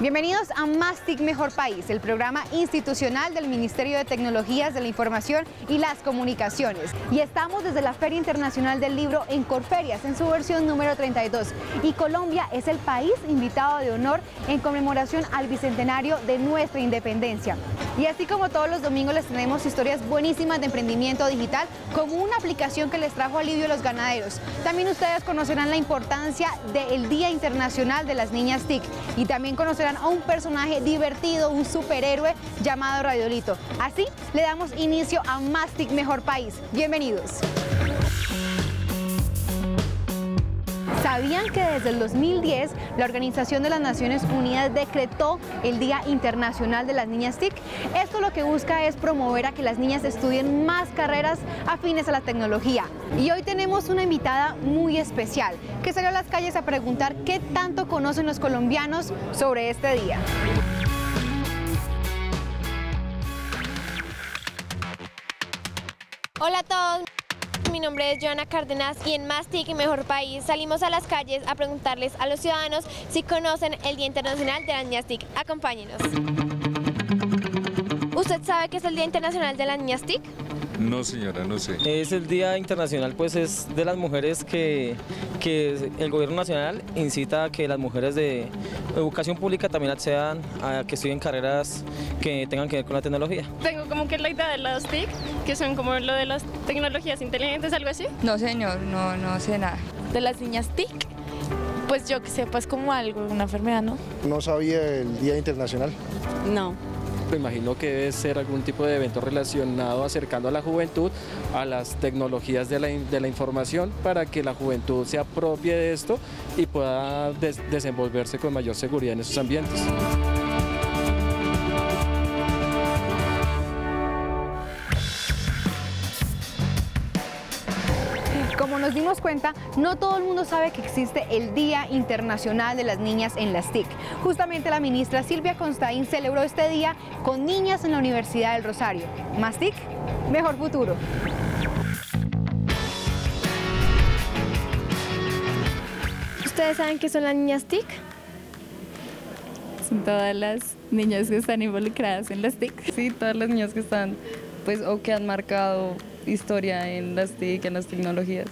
Bienvenidos a Más TIC Mejor País, el programa institucional del Ministerio de Tecnologías de la Información y las Comunicaciones. Y estamos desde la Feria Internacional del Libro en Corferias, en su versión número 32. Y Colombia es el país invitado de honor en conmemoración al bicentenario de nuestra independencia. Y así como todos los domingos les tenemos historias buenísimas de emprendimiento digital, como una aplicación que les trajo alivio a los ganaderos. También ustedes conocerán la importancia del Día Internacional de las Niñas TIC y también conocerán a un personaje divertido, un superhéroe llamado Radiolito. Así le damos inicio a Más TIC Mejor País. Bienvenidos. ¿Sabían que desde el 2010 la Organización de las Naciones Unidas decretó el Día Internacional de las Niñas TIC? Esto lo que busca es promover a que las niñas estudien más carreras afines a la tecnología. Y hoy tenemos una invitada muy especial que salió a las calles a preguntar qué tanto conocen los colombianos sobre este día. Hola a todos. Mi nombre es Joana Cárdenas y en Más TIC y Mejor País salimos a las calles a preguntarles a los ciudadanos si conocen el Día Internacional de las Niñas TIC. Acompáñenos. ¿Usted sabe qué es el Día Internacional de las Niñas TIC? No, señora, no sé. Es el Día Internacional, pues es de las mujeres que el gobierno nacional incita a que las mujeres de educación pública también accedan a que estudien carreras que tengan que ver con la tecnología. Tengo como que la idea de las TIC, que son como lo de las tecnologías inteligentes, algo así. No, señor, no sé nada. De las niñas TIC, pues yo que sepa es como algo, una enfermedad, ¿no? No sabía el Día Internacional. No. Me imagino que debe ser algún tipo de evento relacionado acercando a la juventud a las tecnologías de la información para que la juventud se apropie de esto y pueda desenvolverse con mayor seguridad en esos ambientes. Como nos dimos cuenta, no todo el mundo sabe que existe el Día Internacional de las Niñas en las TIC. Justamente la ministra Silvia Constaín celebró este día con niñas en la Universidad del Rosario. Más TIC, mejor futuro. ¿Ustedes saben qué son las niñas TIC? Son todas las niñas que están involucradas en las TIC. Sí, todas las niñas que están, pues, o que han marcado historia en las TIC, en las tecnologías.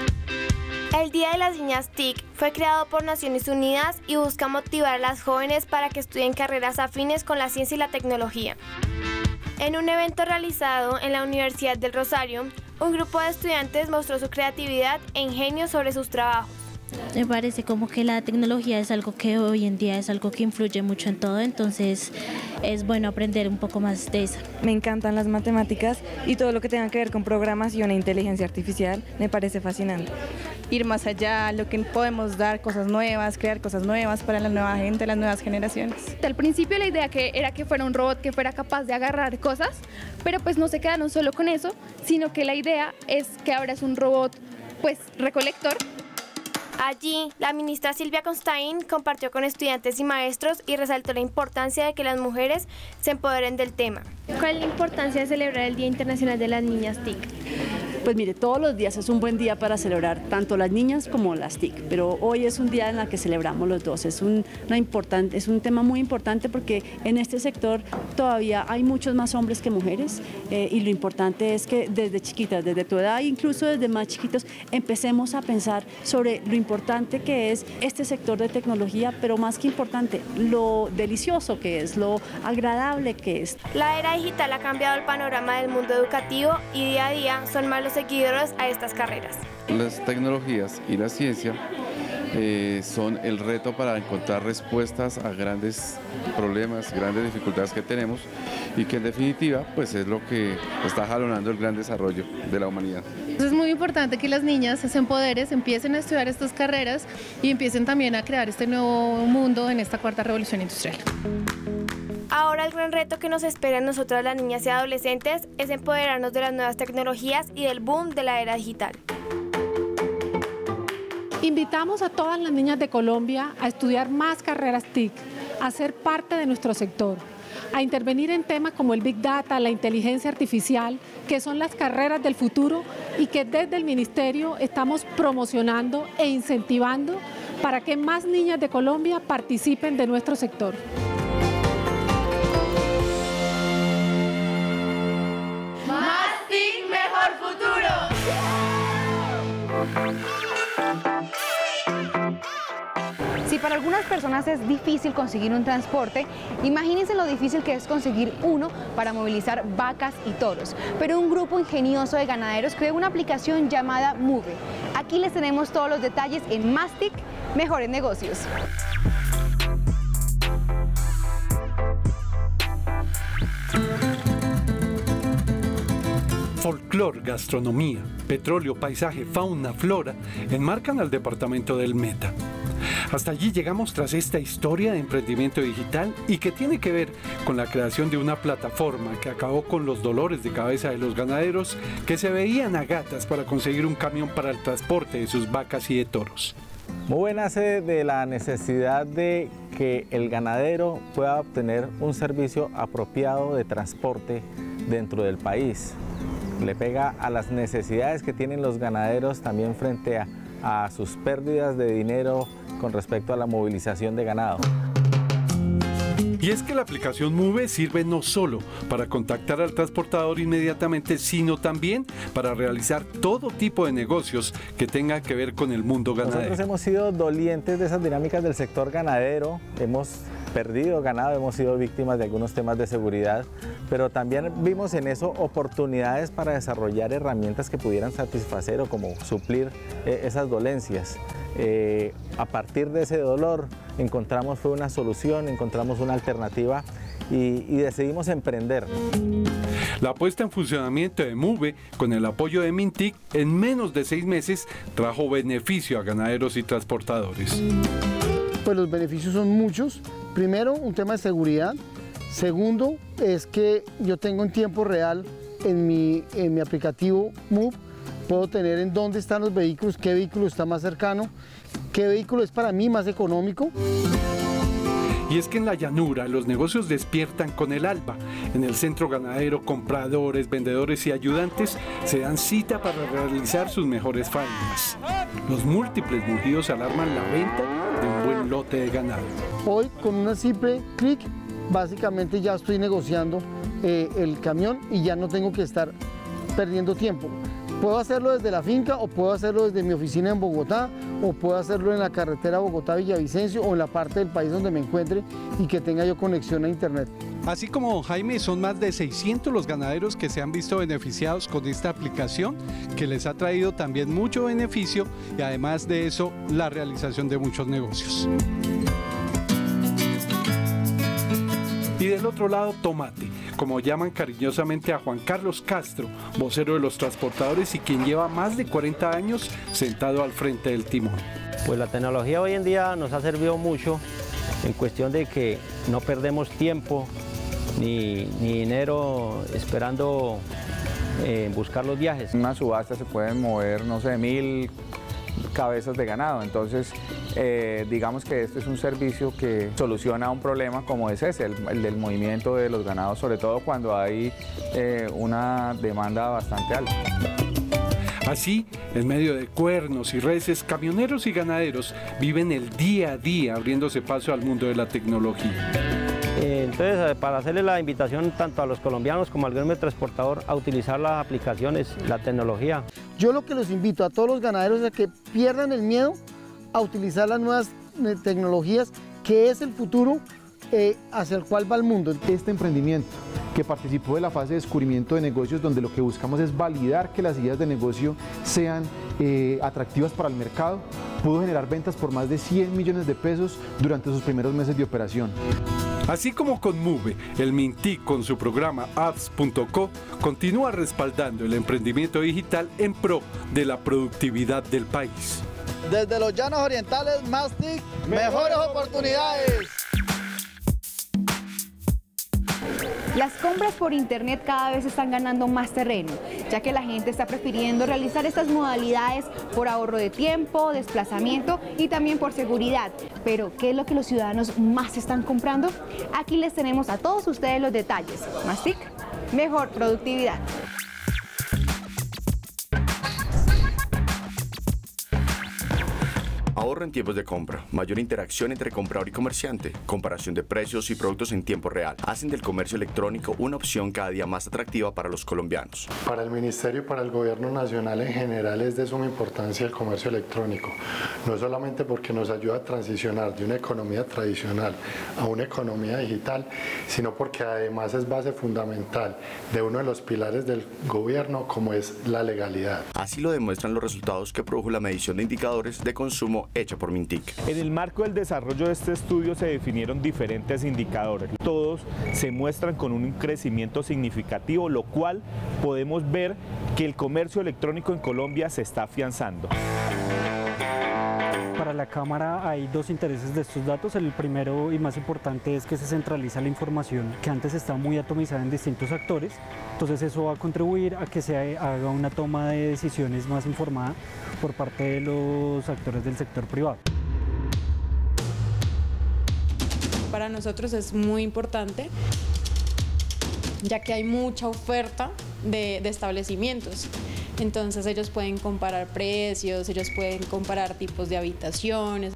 El Día de las Niñas TIC fue creado por Naciones Unidas y busca motivar a las jóvenes para que estudien carreras afines con la ciencia y la tecnología. En un evento realizado en la Universidad del Rosario, un grupo de estudiantes mostró su creatividad e ingenio sobre sus trabajos. Me parece como que la tecnología es algo que hoy en día es algo que influye mucho en todo, entonces es bueno aprender un poco más de eso. Me encantan las matemáticas y todo lo que tenga que ver con programación e inteligencia artificial me parece fascinante. Ir más allá, lo que podemos dar, cosas nuevas, crear cosas nuevas para la nueva gente, las nuevas generaciones. Al principio la idea era que fuera un robot que fuera capaz de agarrar cosas, pero pues no se quedaron solo con eso, sino que la idea es que ahora es un robot pues recolector. Allí, la ministra Silvia Constaín compartió con estudiantes y maestros y resaltó la importancia de que las mujeres se empoderen del tema. ¿Cuál es la importancia de celebrar el Día Internacional de las Niñas TIC? Pues mire, todos los días es un buen día para celebrar tanto las niñas como las TIC, pero hoy es un día en el que celebramos los dos. Es un tema muy importante porque en este sector todavía hay muchos más hombres que mujeres y lo importante es que desde chiquitas, desde tu edad, incluso desde más chiquitos, empecemos a pensar sobre lo importante que es este sector de tecnología, pero más que importante, lo delicioso que es, lo agradable que es. La era digital ha cambiado el panorama del mundo educativo y día a día son más los seguidores a estas carreras. Las tecnologías y la ciencia son el reto para encontrar respuestas a grandes problemas, grandes dificultades que tenemos y que en definitiva pues es lo que está jalonando el gran desarrollo de la humanidad. Entonces es muy importante que las niñas se empoderen, empiecen a estudiar estas carreras y empiecen también a crear este nuevo mundo en esta cuarta revolución industrial. Ahora el gran reto que nos espera a nosotras las niñas y adolescentes es empoderarnos de las nuevas tecnologías y del boom de la era digital. Invitamos a todas las niñas de Colombia a estudiar más carreras TIC, a ser parte de nuestro sector, a intervenir en temas como el Big Data, la inteligencia artificial, que son las carreras del futuro y que desde el Ministerio estamos promocionando e incentivando para que más niñas de Colombia participen de nuestro sector. Si para algunas personas es difícil conseguir un transporte, imagínense lo difícil que es conseguir uno para movilizar vacas y toros. Pero un grupo ingenioso de ganaderos creó una aplicación llamada Move. Aquí les tenemos todos los detalles en Más TIC, Mejores Negocios. Folclor, gastronomía, petróleo, paisaje, fauna, flora enmarcan al departamento del Meta. Hasta allí llegamos tras esta historia de emprendimiento digital y que tiene que ver con la creación de una plataforma que acabó con los dolores de cabeza de los ganaderos que se veían a gatas para conseguir un camión para el transporte de sus vacas y de toros. Move nace de la necesidad de que el ganadero pueda obtener un servicio apropiado de transporte dentro del país. Le pega a las necesidades que tienen los ganaderos también frente a sus pérdidas de dinero con respecto a la movilización de ganado. Y es que la aplicación Move sirve no solo para contactar al transportador inmediatamente, sino también para realizar todo tipo de negocios que tengan que ver con el mundo ganadero. Nosotros hemos sido dolientes de esas dinámicas del sector ganadero, hemos perdido ganado, hemos sido víctimas de algunos temas de seguridad, pero también vimos en eso oportunidades para desarrollar herramientas que pudieran satisfacer o como suplir esas dolencias. A partir de ese dolor encontramos una solución, encontramos una alternativa y decidimos emprender. La puesta en funcionamiento de Move, con el apoyo de Mintic, en menos de 6 meses trajo beneficio a ganaderos y transportadores. Pues los beneficios son muchos. Primero, un tema de seguridad. Segundo, es que yo tengo en tiempo real en mi aplicativo Move, puedo tener en dónde están los vehículos, qué vehículo está más cercano, qué vehículo es para mí más económico. Y es que en la llanura los negocios despiertan con el alba. En el centro ganadero, compradores, vendedores y ayudantes se dan cita para realizar sus mejores faenas. Los múltiples mugidos alarman la venta de un buen lote de ganado. Hoy, con una simple clic, básicamente ya estoy negociando el camión y ya no tengo que estar perdiendo tiempo. Puedo hacerlo desde la finca o puedo hacerlo desde mi oficina en Bogotá o puedo hacerlo en la carretera Bogotá-Villavicencio o en la parte del país donde me encuentre y que tenga yo conexión a internet. Así como don Jaime, son más de 600 los ganaderos que se han visto beneficiados con esta aplicación, que les ha traído también mucho beneficio y además de eso la realización de muchos negocios. Y del otro lado, Tomate, como llaman cariñosamente a Juan Carlos Castro, vocero de los transportadores y quien lleva más de 40 años sentado al frente del timón. Pues la tecnología hoy en día nos ha servido mucho en cuestión de que no perdemos tiempo ni dinero esperando buscar los viajes. En una subasta se pueden mover, no sé, 1000 cabezas de ganado, entonces digamos que este es un servicio que soluciona un problema como es ese, el del movimiento de los ganados, sobre todo cuando hay una demanda bastante alta. Así, en medio de cuernos y reses, camioneros y ganaderos viven el día a día abriéndose paso al mundo de la tecnología. Entonces, para hacerle la invitación tanto a los colombianos como al gremio transportador a utilizar las aplicaciones, la tecnología. Yo lo que los invito a todos los ganaderos es a que pierdan el miedo a utilizar las nuevas tecnologías, que es el futuro hacia el cual va el mundo. Este emprendimiento que participó de la fase de descubrimiento de negocios, donde lo que buscamos es validar que las ideas de negocio sean atractivas para el mercado, pudo generar ventas por más de 100 millones de pesos durante sus primeros meses de operación. Así como con Move, el Mintic con su programa Apps.co continúa respaldando el emprendimiento digital en pro de la productividad del país. Desde los llanos orientales, Más TIC, mejores oportunidades. Las compras por internet cada vez están ganando más terreno, ya que la gente está prefiriendo realizar estas modalidades por ahorro de tiempo, desplazamiento y también por seguridad. Pero, ¿qué es lo que los ciudadanos más están comprando? Aquí les tenemos a todos ustedes los detalles. Más TIC, mejor productividad. Ahorro en tiempos de compra, mayor interacción entre comprador y comerciante, comparación de precios y productos en tiempo real, hacen del comercio electrónico una opción cada día más atractiva para los colombianos. Para el Ministerio y para el Gobierno Nacional en general es de suma importancia el comercio electrónico, no solamente porque nos ayuda a transicionar de una economía tradicional a una economía digital, sino porque además es base fundamental de uno de los pilares del gobierno como es la legalidad. Así lo demuestran los resultados que produjo la medición de indicadores de consumo hecha por Mintic. En el marco del desarrollo de este estudio se definieron diferentes indicadores. Todos se muestran con un crecimiento significativo, lo cual podemos ver que el comercio electrónico en Colombia se está afianzando. Para la Cámara hay dos intereses de estos datos. El primero y más importante es que se centraliza la información que antes estaba muy atomizada en distintos actores. Entonces eso va a contribuir a que se haga una toma de decisiones más informada por parte de los actores del sector privado. Para nosotros es muy importante, ya que hay mucha oferta de establecimientos. Entonces ellos pueden comparar precios, ellos pueden comparar tipos de habitaciones.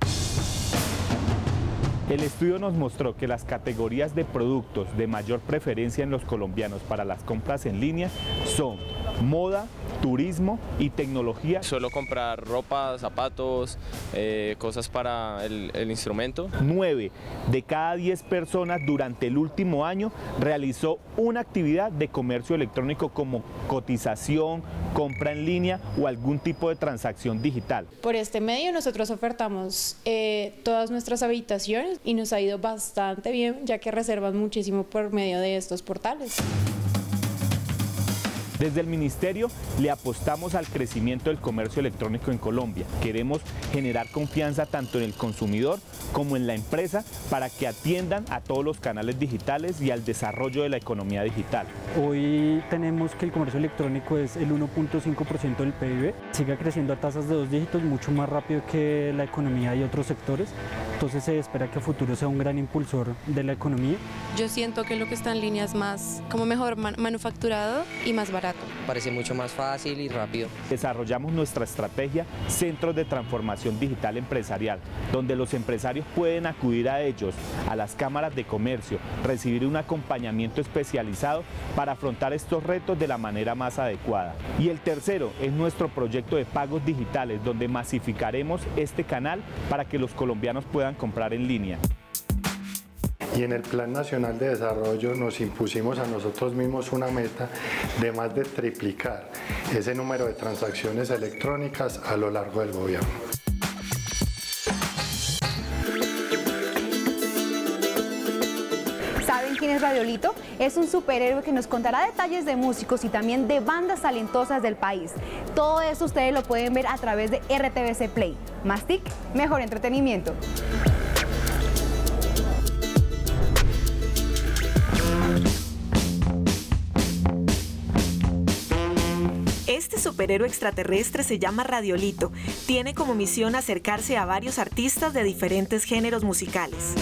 El estudio nos mostró que las categorías de productos de mayor preferencia en los colombianos para las compras en línea son moda, turismo y tecnología. Suelo comprar ropa, zapatos, cosas para el instrumento. 9 de cada 10 personas durante el último año realizó una actividad de comercio electrónico como cotización, compra en línea o algún tipo de transacción digital. Por este medio nosotros ofertamos todas nuestras habitaciones y nos ha ido bastante bien, ya que reservan muchísimo por medio de estos portales. Desde el Ministerio le apostamos al crecimiento del comercio electrónico en Colombia. Queremos generar confianza tanto en el consumidor como en la empresa para que atiendan a todos los canales digitales y al desarrollo de la economía digital. Hoy tenemos que el comercio electrónico es el 1.5% del PIB. Sigue creciendo a tasas de 2 dígitos, mucho más rápido que la economía y otros sectores. Entonces se espera que a futuro sea un gran impulsor de la economía. Yo siento que lo que está en línea es más, como mejor manufacturado y más barato. Parece mucho más fácil y rápido. Desarrollamos nuestra estrategia Centros de Transformación Digital Empresarial, donde los empresarios pueden acudir a ellos, a las cámaras de comercio, recibir un acompañamiento especializado para afrontar estos retos de la manera más adecuada. Y el tercero es nuestro proyecto de pagos digitales, donde masificaremos este canal para que los colombianos puedan comprar en línea. Y en el Plan Nacional de Desarrollo nos impusimos a nosotros mismos una meta de más de triplicar ese número de transacciones electrónicas a lo largo del gobierno. ¿Saben quién es Radiolito? Es un superhéroe que nos contará detalles de músicos y también de bandas talentosas del país. Todo eso ustedes lo pueden ver a través de RTVC Play. Más TIC, mejor entretenimiento. Este superhéroe extraterrestre se llama Radiolito. Tiene como misión acercarse a varios artistas de diferentes géneros musicales.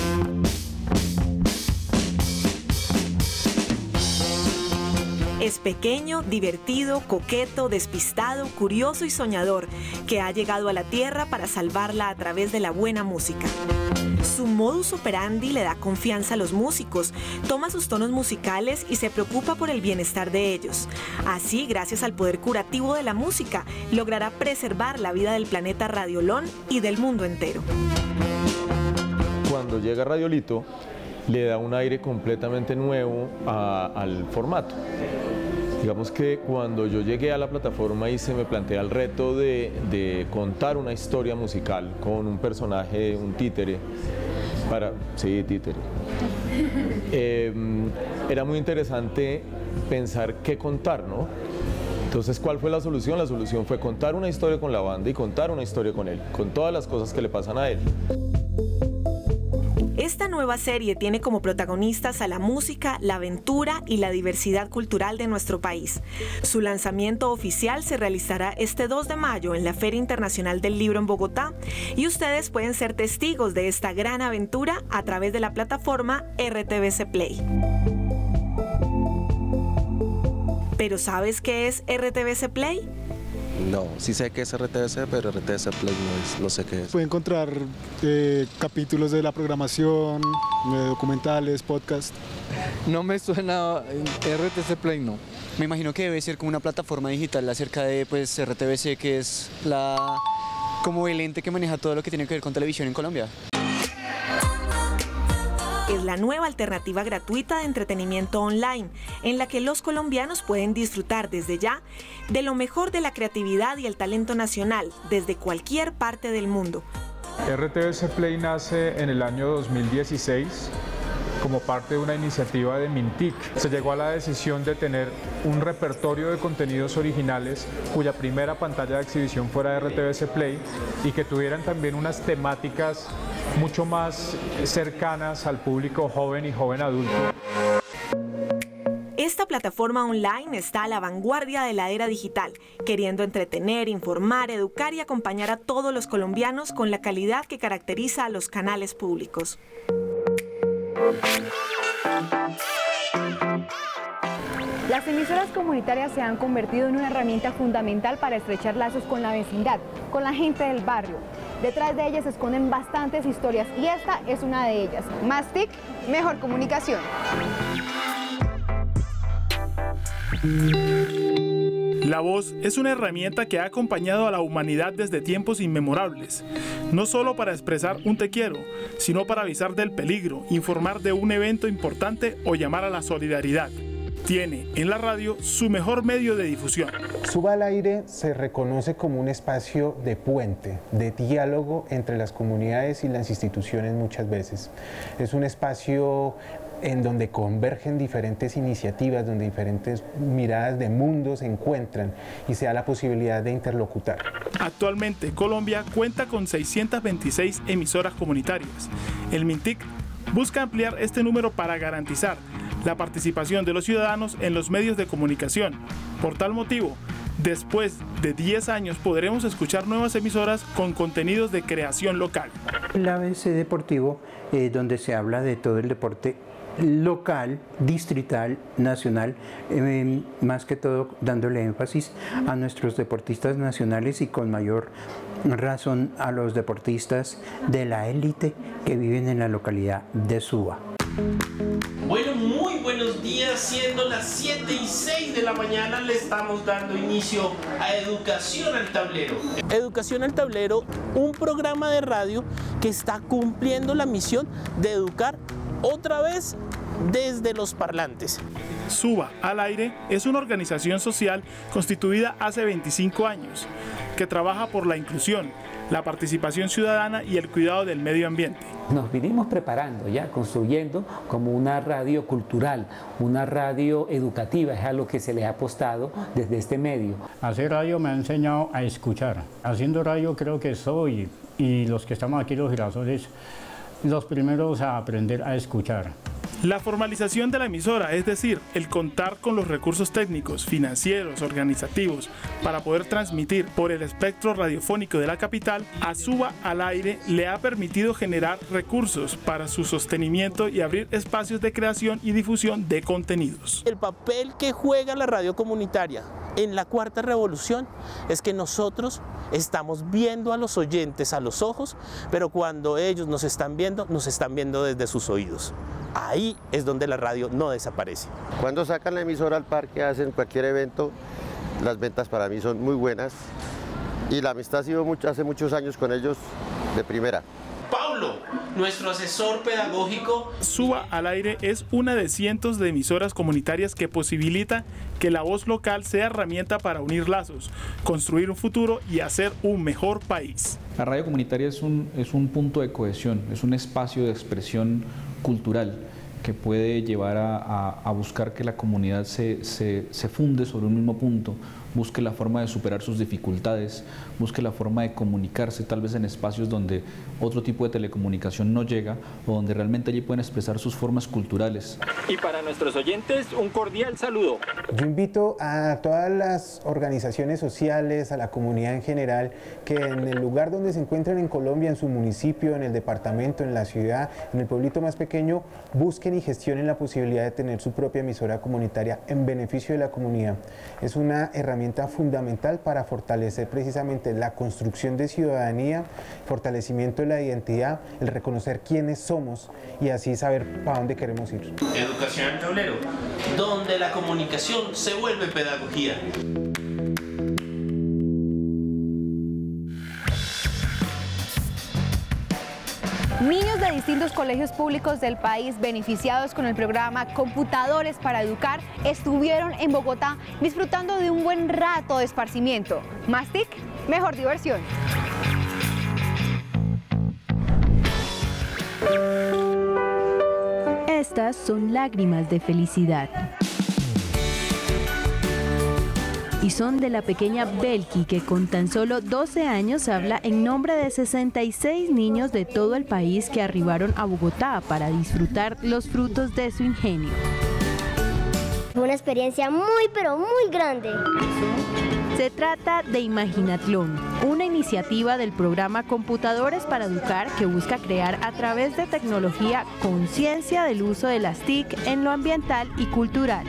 Es pequeño, divertido, coqueto, despistado, curioso y soñador, que ha llegado a la Tierra para salvarla a través de la buena música. Su modus operandi le da confianza a los músicos, toma sus tonos musicales y se preocupa por el bienestar de ellos. Así, gracias al poder curativo de la música, logrará preservar la vida del planeta Radiolón y del mundo entero. Cuando llega Radiolito, le da un aire completamente nuevo al formato. Digamos que cuando yo llegué a la plataforma y se me plantea el reto de contar una historia musical con un personaje, un títere, títere. Era muy interesante pensar qué contar, ¿no? Entonces, ¿cuál fue la solución? La solución fue contar una historia con la banda y contar una historia con él, con todas las cosas que le pasan a él. Esta nueva serie tiene como protagonistas a la música, la aventura y la diversidad cultural de nuestro país. Su lanzamiento oficial se realizará este 2 de mayo en la Feria Internacional del Libro en Bogotá y ustedes pueden ser testigos de esta gran aventura a través de la plataforma RTVC Play. ¿Pero sabes qué es RTVC Play? No, sí sé que es RTBC, pero RTBC Play no sé qué es. Puede encontrar capítulos de la programación, documentales, podcast. No me suena RTBC Play, no. Me imagino que debe ser como una plataforma digital acerca de pues RTBC, que es como el ente que maneja todo lo que tiene que ver con televisión en Colombia. Es la nueva alternativa gratuita de entretenimiento online, en la que los colombianos pueden disfrutar desde ya de lo mejor de la creatividad y el talento nacional, desde cualquier parte del mundo. RTBC Play nace en el año 2016 como parte de una iniciativa de Mintic. Se llegó a la decisión de tener un repertorio de contenidos originales cuya primera pantalla de exhibición fuera de RTBC Play y que tuvieran también unas temáticas mucho más cercanas al público joven y joven adulto. Esta plataforma online está a la vanguardia de la era digital, queriendo entretener, informar, educar y acompañar a todos los colombianos con la calidad que caracteriza a los canales públicos. Las emisoras comunitarias se han convertido en una herramienta fundamental para estrechar lazos con la vecindad, con la gente del barrio. Detrás de ellas se esconden bastantes historias y esta es una de ellas. Más TIC, mejor comunicación. La voz es una herramienta que ha acompañado a la humanidad desde tiempos inmemorables, no solo para expresar un te quiero, sino para avisar del peligro, informar de un evento importante o llamar a la solidaridad. Tiene en la radio su mejor medio de difusión. Suba al Aire se reconoce como un espacio de puente, de diálogo entre las comunidades y las instituciones muchas veces. Es un espacio en donde convergen diferentes iniciativas, donde diferentes miradas de mundo se encuentran y se da la posibilidad de interlocutar. Actualmente Colombia cuenta con 626 emisoras comunitarias. El Mintic busca ampliar este número para garantizar la participación de los ciudadanos en los medios de comunicación. Por tal motivo, después de 10 años podremos escuchar nuevas emisoras con contenidos de creación local. El ABC Deportivo, donde se habla de todo el deporte local, distrital, nacional, más que todo dándole énfasis a nuestros deportistas nacionales y con mayor razón a los deportistas de la élite que viven en la localidad de Suba. Bueno, muy buenos días, siendo las 7:06 de la mañana le estamos dando inicio a Educación al Tablero. Educación al Tablero, un programa de radio que está cumpliendo la misión de educar otra vez desde los parlantes. Suba al Aire es una organización social constituida hace 25 años que trabaja por la inclusión, la participación ciudadana y el cuidado del medio ambiente. Nos vinimos preparando ya, construyendo como una radio cultural, una radio educativa, es a lo que se le ha apostado desde este medio. Hacer radio me ha enseñado a escuchar. Haciendo radio creo que soy, y los que estamos aquí, los girasoles, los primeros a aprender a escuchar. La formalización de la emisora, es decir, el contar con los recursos técnicos, financieros, organizativos, para poder transmitir por el espectro radiofónico de la capital, a Suba al Aire le ha permitido generar recursos para su sostenimiento y abrir espacios de creación y difusión de contenidos. El papel que juega la radio comunitaria en la cuarta revolución es que nosotros estamos viendo a los oyentes a los ojos, pero cuando ellos nos están viendo desde sus oídos. Ahí es donde la radio no desaparece. Cuando sacan la emisora al parque, hacen cualquier evento, las ventas para mí son muy buenas y la amistad ha sido hace muchos años con ellos de primera. Paulo, nuestro asesor pedagógico. Suba al Aire es una de cientos de emisoras comunitarias que posibilita que la voz local sea herramienta para unir lazos, construir un futuro y hacer un mejor país. La radio comunitaria es un punto de cohesión, es un espacio de expresión cultural que puede llevar a buscar que la comunidad se funde sobre un mismo punto, busque la forma de superar sus dificultades, busque la forma de comunicarse tal vez en espacios donde otro tipo de telecomunicación no llega o donde realmente allí pueden expresar sus formas culturales. Y para nuestros oyentes, un cordial saludo. Yo invito a todas las organizaciones sociales, a la comunidad en general, que en el lugar donde se encuentren en Colombia, en su municipio, en el departamento, en la ciudad, en el pueblito más pequeño, busquen y gestionen la posibilidad de tener su propia emisora comunitaria en beneficio de la comunidad. Es una herramienta herramienta fundamental para fortalecer precisamente la construcción de ciudadanía, fortalecimiento de la identidad, el reconocer quiénes somos y así saber para dónde queremos ir. Educación al tablero, donde la comunicación se vuelve pedagogía. Niños de distintos colegios públicos del país beneficiados con el programa Computadores para Educar estuvieron en Bogotá disfrutando de un buen rato de esparcimiento. Más TIC, mejor diversión. Estas son lágrimas de felicidad. Y son de la pequeña Belki, que con tan solo 12 años habla en nombre de 66 niños de todo el país que arribaron a Bogotá para disfrutar los frutos de su ingenio. Fue una experiencia muy, pero muy grande. Se trata de Imaginatlón, una iniciativa del programa Computadores para Educar que busca crear a través de tecnología conciencia del uso de las TIC en lo ambiental y cultural.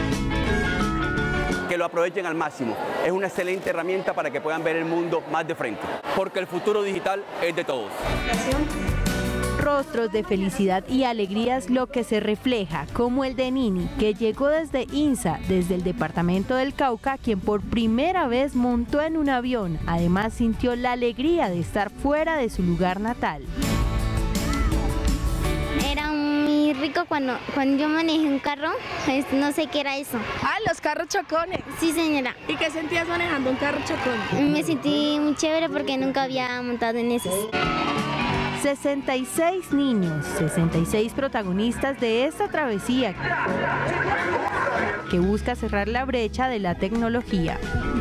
Que lo aprovechen al máximo. Es una excelente herramienta para que puedan ver el mundo más de frente, porque el futuro digital es de todos. Rostros de felicidad y alegría es lo que se refleja, como el de Nini, que llegó desde INSA, desde el departamento del Cauca, quien por primera vez montó en un avión. Además sintió la alegría de estar fuera de su lugar natal. Era muy rico cuando yo manejé un carro, no sé qué era eso. Ah, los carros chocones. Sí, señora. ¿Y qué sentías manejando un carro chocón? Me sentí muy chévere porque nunca había montado en esos. 66 niños, 66 protagonistas de esta travesía que busca cerrar la brecha de la tecnología.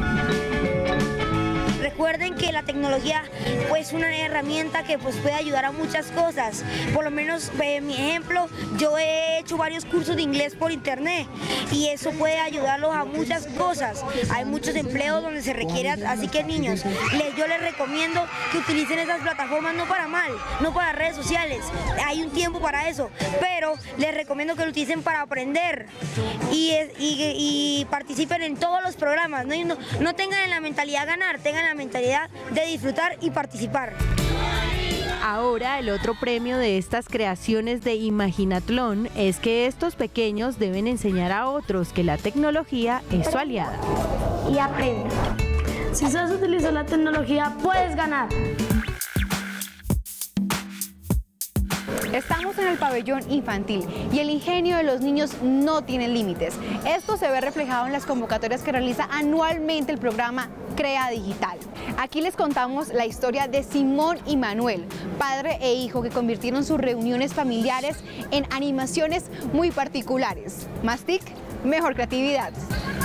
Recuerden que la tecnología pues, es una herramienta que pues, puede ayudar a muchas cosas. Por lo menos, en mi ejemplo, yo he hecho varios cursos de inglés por internet y eso puede ayudarlos a muchas cosas. Hay muchos empleos donde se requiere, así que niños, yo les recomiendo que utilicen esas plataformas no para mal, no para redes sociales. Hay un tiempo para eso, pero les recomiendo que lo utilicen para aprender y participen en todos los programas. No tengan la mentalidad ganar, tengan la mentalidad de disfrutar y participar. Ahora el otro premio de estas creaciones de Imaginatlón es que estos pequeños deben enseñar a otros que la tecnología es su aliada. Y aprende. Si sabes utilizar la tecnología, puedes ganar. Estamos en el pabellón infantil y el ingenio de los niños no tiene límites. Esto se ve reflejado en las convocatorias que realiza anualmente el programa Crea Digital. Aquí les contamos la historia de Simón y Manuel, padre e hijo que convirtieron sus reuniones familiares en animaciones muy particulares. Más TIC, mejor creatividad.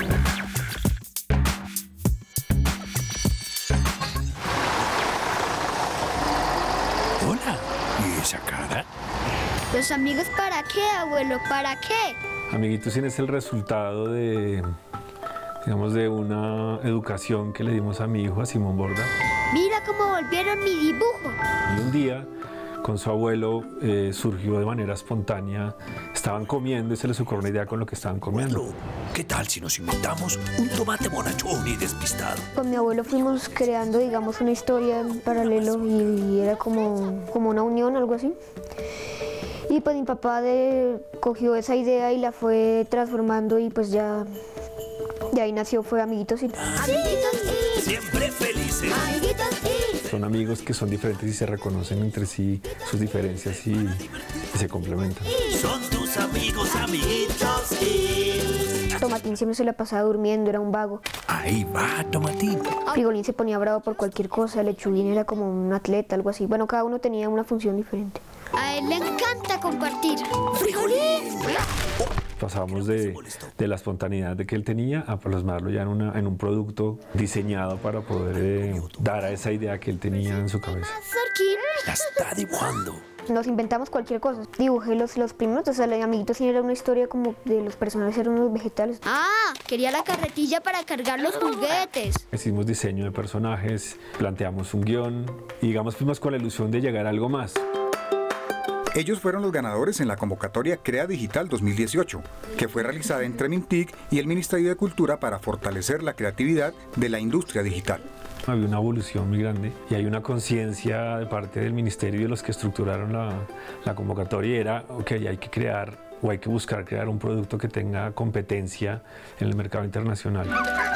Hola, ¿y esa cara? ¿Los amigos para qué, abuelo? ¿Para qué? Amiguitos, es el resultado de, digamos, de una educación que le dimos a mi hijo, a Simón Borda. Mira cómo volvieron mi dibujo. Y un día, con su abuelo, surgió de manera espontánea. Estaban comiendo y se les ocurrió una idea con lo que estaban comiendo. Bueno, ¿qué tal si nos inventamos un tomate bonachón y despistado? Con mi abuelo fuimos creando, digamos, una historia en paralelo y era como una unión, algo así. Y pues mi papá cogió esa idea y la fue transformando y pues ya de ahí nació, fue Amiguitos y... Siempre felices. Son amigos que son diferentes y se reconocen entre sí sus diferencias y se complementan. Son tus amigos, amiguitos. Tomatín siempre se la pasaba durmiendo, era un vago. Ahí va, Tomatín. Frigolín se ponía bravo por cualquier cosa, Lechuguín era como un atleta, algo así. Bueno, cada uno tenía una función diferente. A él le encanta compartir. ¡Frigolín! Pasábamos de la espontaneidad de que él tenía a plasmarlo ya en un producto diseñado para poder dar a esa idea que él tenía en su cabeza. La está dibujando. Nos inventamos cualquier cosa. Dibujé los primeros, o sea, el Amiguito sí era una historia como de los personajes eran unos vegetales. Ah, quería la carretilla para cargar los juguetes. Hicimos diseño de personajes, planteamos un guión y digamos fuimos con la ilusión de llegar a algo más. Ellos fueron los ganadores en la convocatoria Crea Digital 2018, que fue realizada entre MINTIC y el Ministerio de Cultura para fortalecer la creatividad de la industria digital. Había una evolución muy grande y hay una conciencia de parte del ministerio y de los que estructuraron la convocatoria. Era, ok, hay que crear o hay que buscar crear un producto que tenga competencia en el mercado internacional.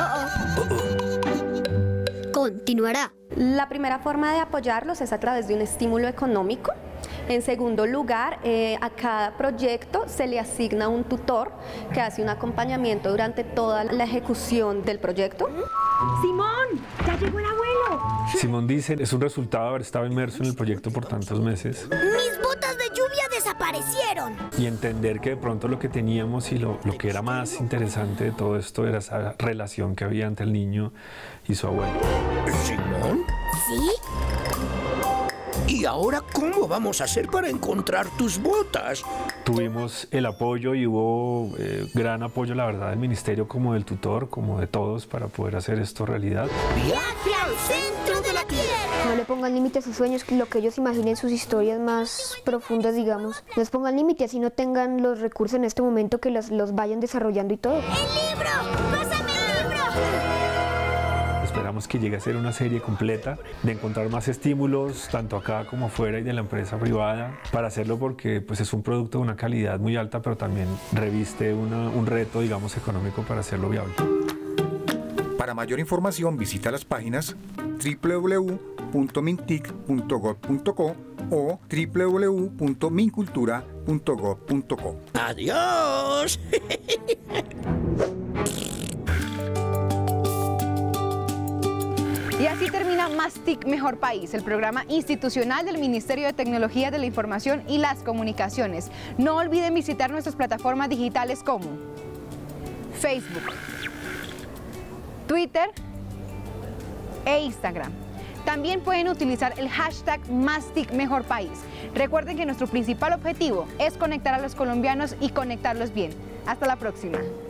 Continuará. La primera forma de apoyarlos es a través de un estímulo económico. En segundo lugar, a cada proyecto se le asigna un tutor que hace un acompañamiento durante toda la ejecución del proyecto. ¡Simón! ¡Ya llegó el abuelo! Simón dice, es un resultado de haber estado inmerso en el proyecto por tantos meses. ¡Mis botas de lluvia desaparecieron! Y entender que de pronto lo que teníamos y lo que era más interesante de todo esto era esa relación que había entre el niño y su abuelo. ¿Simón? ¿Sí? ¿Y ahora cómo vamos a hacer para encontrar tus botas? Tuvimos el apoyo y hubo gran apoyo, la verdad, del ministerio como del tutor, como de todos, para poder hacer esto realidad. ¡Viaje al centro de la Tierra! No le pongan límites a sus sueños, que lo que ellos imaginen, sus historias más profundas, digamos. No les pongan límites, así no tengan los recursos en este momento, que los vayan desarrollando y todo. ¡El libro! ¡Pásame el libro! Esperamos que llegue a ser una serie completa, de encontrar más estímulos, tanto acá como afuera y de la empresa privada, para hacerlo porque pues, es un producto de una calidad muy alta, pero también reviste un reto, digamos, económico para hacerlo viable. Para mayor información visita las páginas www.mintic.gov.co o www.mincultura.gov.co. ¡Adiós! Y así termina Más TIC Mejor País, el programa institucional del Ministerio de Tecnología de la Información y las Comunicaciones. No olviden visitar nuestras plataformas digitales como Facebook, Twitter e Instagram. También pueden utilizar el hashtag Más TIC Mejor País. Recuerden que nuestro principal objetivo es conectar a los colombianos y conectarlos bien. Hasta la próxima.